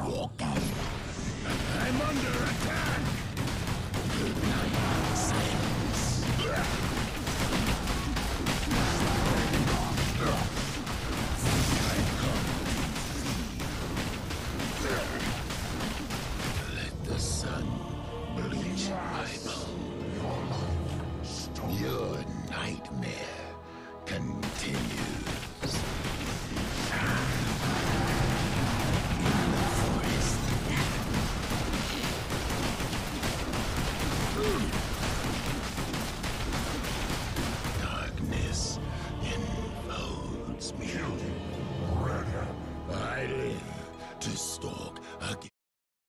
Walk out. I'm under attack! Good night, silence. Let the sun bleach my bone. Your nightmare continues.